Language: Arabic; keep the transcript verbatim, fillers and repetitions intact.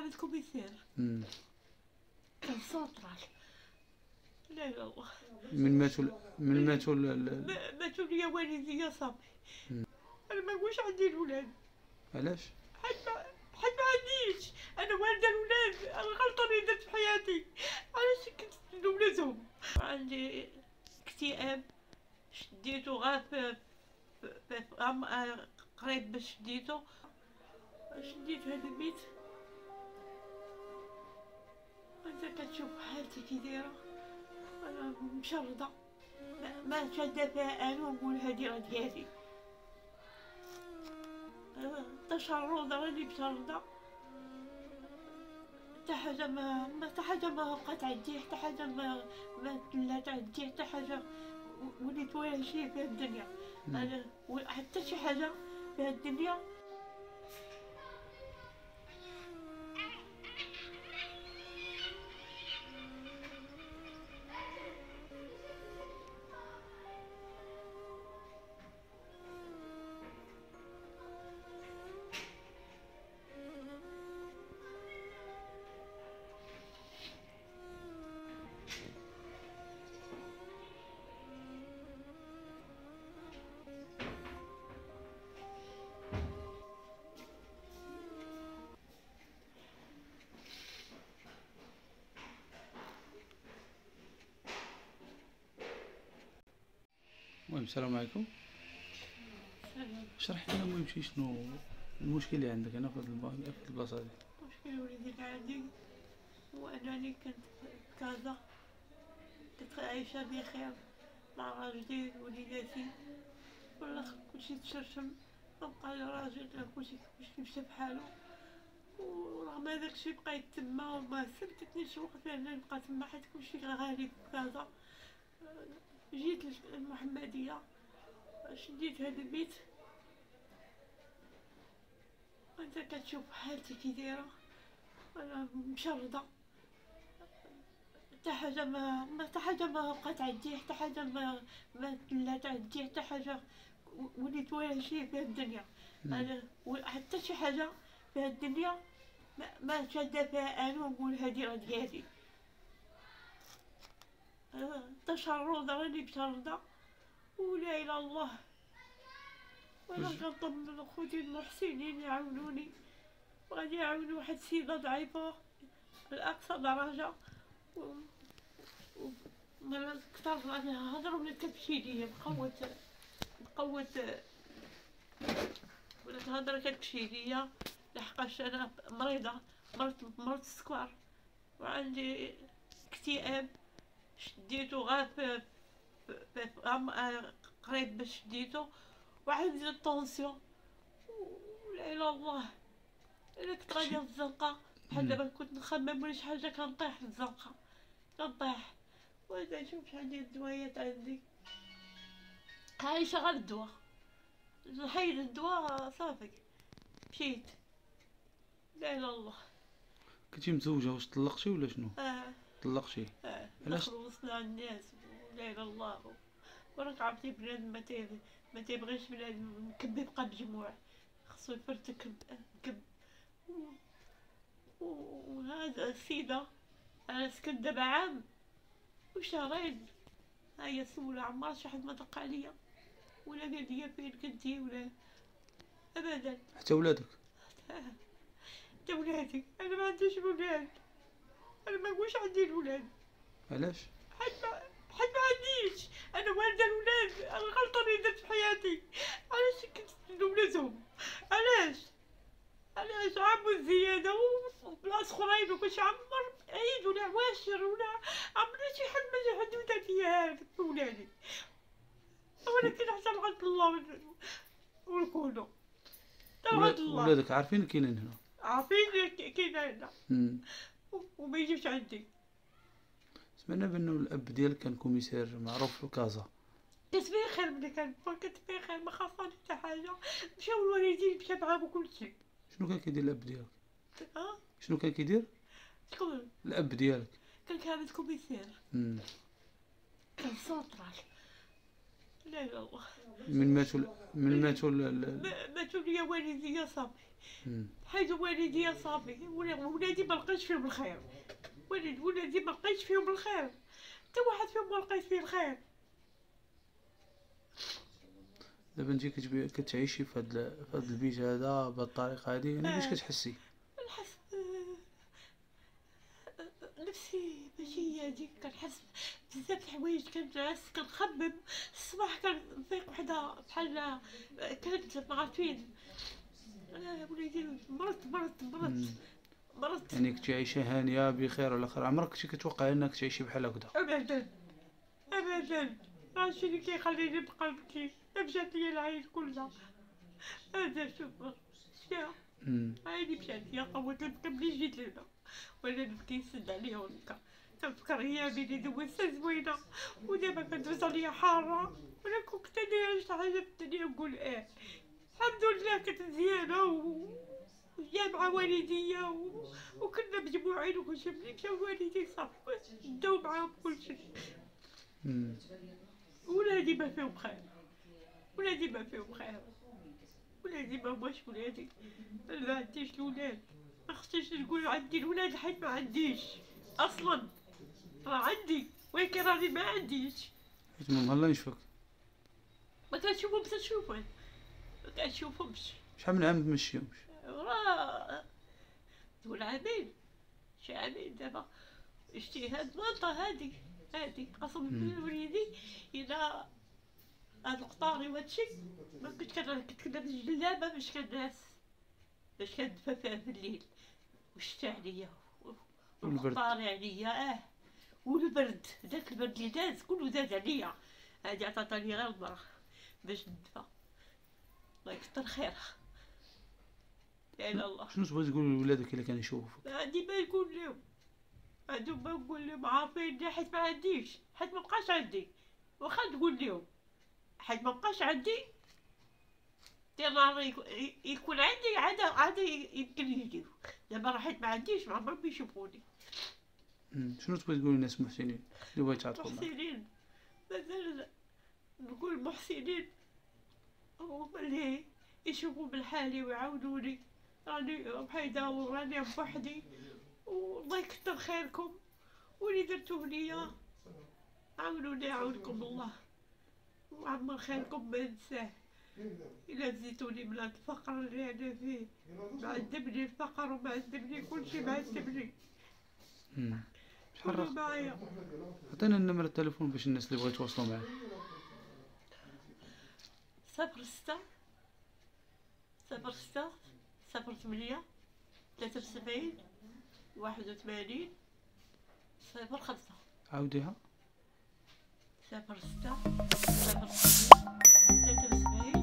كانت كوميسير. امم كان سونترال. لا لا الله. من ماتوا من ماتوا ال- ال- ما- ماتوا لي والدي يا صاحبي. مم. انا ما نقولش عندي الولاد. علاش؟ حد ما حد ما عنديش. انا والده الولاد. الغلطه اللي درت في حياتي علاش كنت لولادهم. عندي اكتئاب شديتو غير في في- في- عم- آه، قريب باش شديتو. شديت هذا البيت. انت كتشوف حالتي كي دايره. انا مشردة. ما- ما شادة فيها انا ونقول هادي راه ديالي. أنا تشردة راني مشردة. حتى حاجة ما ما حتى حاجة ما بقات عندي، حتى حاجة ما ما تلات عندي، حتى حاجة و- وليت ولا شي في الدنيا. مم. انا و- حتى شي حاجة في الدنيا. المهم السلام عليكم. سلام. شرح لنا المهم شي شنو المشكل اللي عندك هنا في هاد الب- في البلاصه هادي. المشكل وليدي اللي عندي هو انني كنت في كازا، كنت عايشة بخير مع راجلي ووليداتي. والاخر كلشي تشرشم، مبقى راجل كلشي كلشي مشى بحالو. ورغم هذاك الشيء بقيت تما وما سلكتنيش الوقت بان نبقى تما حيت كلشي غالي في كازا. جيت للمحمدية، شديت هذا البيت. انت كتشوف حالتي كي دايره. انا مشردة. حتى حاجة ما ما حتى حاجة ما بقات عندي، حتى حاجة ما ما تلات عندي، حتى حاجة و- وليت ولا شي في الدنيا. مم. انا و- حتى شي حاجة في الدنيا ما, ما شادة فيها انا ونقول هادي راه ديالي. أنا تشردة راني مشردة ولا اله الا الله. وانا وش- كنطلب خوتي المحسنين يعاونوني، وغادي يعاونوا واحد السيدة ضعيفة لأقصى درجة. و... و... ما كثر غادي نهضر ولا كتمشي ليا بقوة بقوة ولا تهضر كتمشي ليا. لحقاش أنا مريضة، مرض مرض السكر وعندي اكتئاب شديتو غير في في- في- في- عم- آه، قريب باش شديتو. وعندي الطونسيون ولا إله إلا الله. انا كنت غادية في الزنقة بحال دابا كنت نخمم ولا شي حاجة كنطيح في الزنقة كنطيح. وانا نشوف شحال ديال الدوايات عندي عايشة غير الدوا. نحيد الدوا صافي مشيت. لا اله الا الله. كنتي متزوجه؟ واش طلقتي ولا شنو؟ اه طلقتي؟ اه علاش؟ دخلوا وصلنا الناس. لا اله الا الله. وراك عرفتي بنادم ما تي ما تيبغيش بنادم مكب يبقى بجموع، خصو يفرتك مكب. وهذا السيدة أنا سكنت دابا عام وشهرين. هيا سولة عمرها شي حد ما دق عليا ولا قال لي فين كنتي ولا أبدا. حتى ولادك؟ حتى ولادي أنا ما عنديش ولاد. أنا ما نقولش عندي الولاد. علاش؟ حد ما حد ما عنديش. أنا والدة الولاد. الغلطة اللي درت في حياتي علاش كنت لولادهم. علاش علاش عمو زيادة وبلاص اخرين وكلشي عمر عيد ولا عواشر ولا عمرنا شي حد ما جا عنده تربية في ولادي. ولكن حتى لغد الله ونكونو حتى لغد الله ولادك عارفين كاينين هنا؟ عارفين كاين هنا مم. وما يجيش عندي. سمعنا بانه الاب ديالك كان كوميسير معروف في كازا. كنت فيه خير ملي كان كنت فيه خير ما خاصني حتى حاجة. مشاو الوالدين مشى معاهم وكلشي. شنو كان كيدير الاب ديالك؟ ها شنو كان كيدير شكون الاب ديالك؟ كان كامل كوميسير. مم. كان سونترال. لا لا الله. من ماتوا من ماتوا ال- ال- ما- ماتوا لي والدي يا صافي، مم. حيدوا والدي يا صافي، ولا- ولادي ما لقيتش فيهم الخير، ولد ولادي ما لقيتش فيهم الخير، حتى واحد فيهم ما لقيت فيه الخير. دابا انت كتبي كتعيشي في هاد ال- في هاد البيت هذا بهاد الطريقه هادي، يعني باش آه. كتحسي؟ نحس نفسي ماشي هي هاديك، كنحس بزاف الحوايج، كنعس كنخمم الصباح، كنفيق وحده بحال كانت ما عرفت فين. آه، وليدي مرضت مرضت مرضت مم. مرضت. يعني كنتي عايشه هانيه بخير على خير، عمرك كنتي كتوقع انك تعيشي بحال هكذا؟ ابدا ابدا، هادشي اللي كيخليني نبقى نبكي، مشات ليا العين كلها. هذا شوف شتيها، مم. عيني مشات ليا، قوت نبكي ملي جيت لهنا، وانا نبكي نسد عليها ونبكى، كنفكر ايامي اللي دوزتها زوينه، ودابا كندوز عليا حاره، ولا كنت ندير شي حاجه في الدنيا نقول اه الحمد لله كنت مزيانه و جا مع والديا و... وكنا مجموعين وكلشي. ملي مشاو والدي صافي داو معاهم كلشي. مم. ولادي ما فيهم خير، ولادي ما فيهم خير، ولادي ما هماش ولادي، انا ما عنديش الولاد، ما خصنيش نقول عندي الولاد حيت ما عنديش اصلا، راه عندي ولكن راني ما عنديش. حيت ماما الله يشفك. ما كنشوفهمش تشوفهم، ما كنشوفهمش، شحال من عام متمشيومش؟ راه دول عامين، شي عامين دابا. شتي هاد المنطقة هادي هادي قسم بالله وليدي الى هاد القطاري وهادشي ما كنت كن- كنت كنلبس جلابة باش كنعس، باش كندفى فيها في الليل، والشتا عليا والبرد. والقطاري عليا اه، والبرد داك البرد اللي داز كله داز عليا. هادي عطاتني غير المرا باش ندفى، الله يكثر خيرها. لا اله الا الله. شنو تبغي تقول لولادك الا كانوا يشوفوك؟ ما عندي ما نقول لهم، عندو ما نقول لهم، عارفين حيت ما عنديش، حيت ما بقاش عندي، واخا تقول لهم حيت ما بقاش عندي، دير نهار يكو- ي- يكون عندي عاد عاد يمكن يجيو، دابا راه حيت ما عنديش ما عمرهم يشوفوني. مم. شنو تبغي تقول للناس المحسنين اللي بغا يتعاطفوا معاك؟ محسنين مثلا، نقول محسنين هما اللي يشوفوا بالحالي ويعاونوني، راني وحيدة وراني بوحدي، والله يكثر خيركم، واللي درتوه ليا عاونوني يعاونكم الله، وعمر خيركم ما ننساه. إلا زيتوني من هاد الفقر اللي أنا فيه، معذبني الفقر ومعذبني كلشي معذبني، مم. شحال كونوا راه معايا. عطينا النمرة التليفون باش الناس اللي بغاو يتواصلوا معاك. صفر ستة صفر ستة صفر ثمانية ثلاثة وسبعين واحد وثمانين صفر خمسة. عاوديها. صفر ستة صفر ثمانية ثلاثة وسبعين